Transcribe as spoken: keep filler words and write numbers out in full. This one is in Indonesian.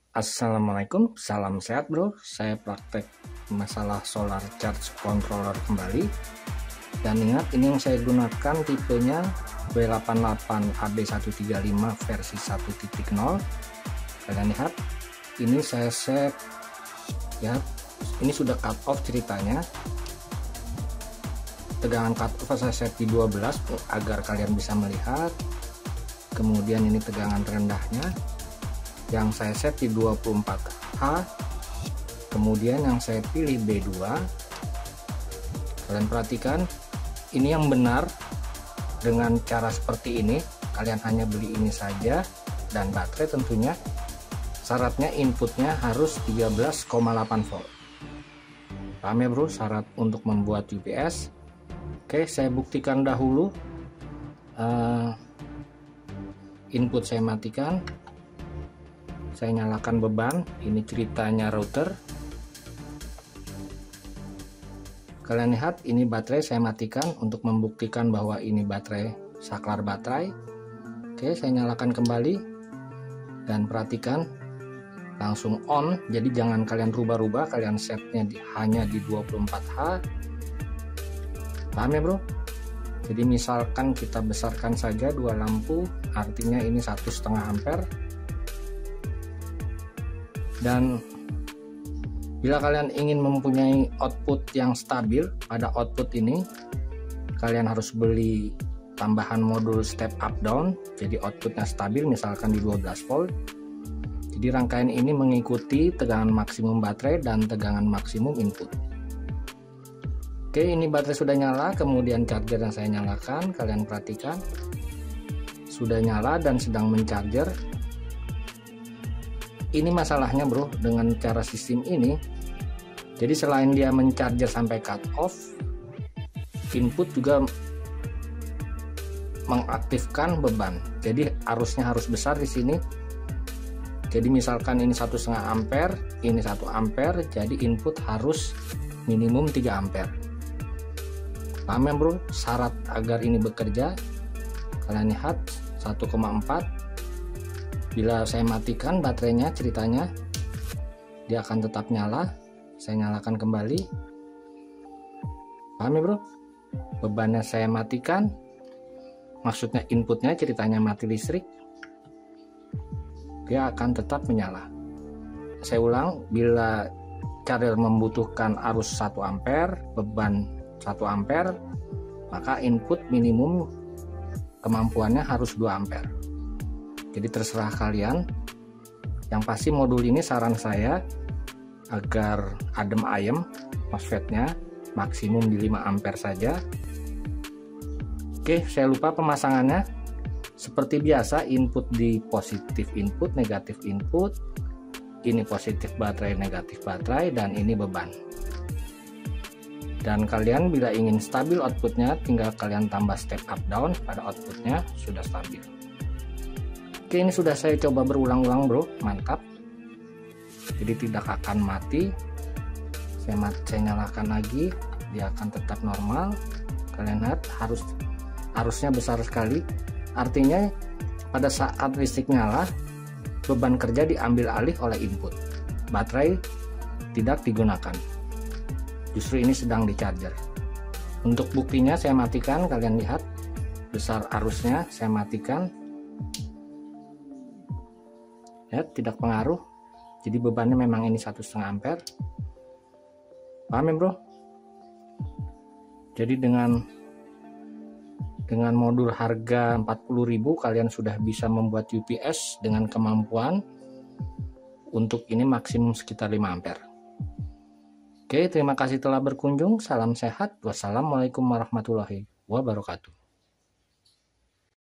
Assalamualaikum, salam sehat bro. Saya praktek masalah solar charge controller kembali. Dan ingat, ini yang saya gunakan tipenya W delapan delapan A B satu tiga lima versi satu titik nol. Kalian lihat, ini saya set ya, ini sudah cut off ceritanya. Tegangan cut off saya set di dua belas agar kalian bisa melihat. Kemudian ini tegangan rendahnya yang saya set di dua puluh empat H, kemudian yang saya pilih B dua. Kalian perhatikan, ini yang benar. Dengan cara seperti ini kalian hanya beli ini saja, dan baterai tentunya syaratnya inputnya harus tiga belas koma delapan volt. Paham ya bro, syarat untuk membuat U P S. Oke, saya buktikan dahulu. uh, input saya matikan, saya nyalakan beban. Ini ceritanya router. Kalian lihat, ini baterai saya matikan untuk membuktikan bahwa ini baterai saklar baterai. Oke, saya nyalakan kembali dan perhatikan langsung on. Jadi jangan kalian rubah-rubah, kalian setnya di, hanya di dua puluh empat H. Paham ya bro? Jadi misalkan kita besarkan saja dua lampu, artinya ini satu setengah ampere. Dan bila kalian ingin mempunyai output yang stabil pada output ini, kalian harus beli tambahan modul step up down, jadi outputnya stabil misalkan di dua belas volt. Jadi rangkaian ini mengikuti tegangan maksimum baterai dan tegangan maksimum input. Oke, ini baterai sudah nyala, kemudian charger yang saya nyalakan, kalian perhatikan sudah nyala dan sedang mencharger. Ini masalahnya bro dengan cara sistem ini. Jadi selain dia mencharger sampai cut off, input juga mengaktifkan beban. Jadi arusnya harus besar di sini. Jadi misalkan ini satu setengah ampere, ini satu ampere, jadi input harus minimum tiga ampere. Paham ya bro? Syarat agar ini bekerja, kalian lihat satu koma empat. Bila saya matikan baterainya, ceritanya dia akan tetap nyala. Saya nyalakan kembali. Paham ya bro? Bebannya saya matikan, maksudnya inputnya ceritanya mati listrik, dia akan tetap menyala. Saya ulang, bila charger membutuhkan arus satu ampere, beban satu ampere, maka input minimum kemampuannya harus dua ampere. Jadi terserah kalian. Yang pasti modul ini saran saya agar adem ayem, MOSFET-nya maksimum di lima ampere saja. Oke, saya lupa pemasangannya. Seperti biasa, input di positif input, negatif input. Ini positif baterai, negatif baterai, dan ini beban. Dan kalian bila ingin stabil outputnya, tinggal kalian tambah step up down pada outputnya, sudah stabil. Oke, ini sudah saya coba berulang-ulang bro, mantap. Jadi tidak akan mati. Saya, mat saya nyalakan lagi, dia akan tetap normal. Kalian lihat, harus arusnya besar sekali. Artinya pada saat listrik nyala, beban kerja diambil alih oleh input. Baterai tidak digunakan. Justru ini sedang di charger. Untuk buktinya saya matikan, kalian lihat besar arusnya, saya matikan. Ya, tidak pengaruh. Jadi bebannya memang ini satu setengah ampere. Paham ya bro? Jadi dengan dengan modul harga empat puluh ribu kalian sudah bisa membuat U P S dengan kemampuan untuk ini maksimum sekitar lima ampere. Oke, terima kasih telah berkunjung. Salam sehat. Wassalamualaikum warahmatullahi wabarakatuh.